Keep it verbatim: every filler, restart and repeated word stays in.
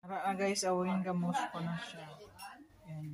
Tara na guys, awin gamos ko na siya. Yan.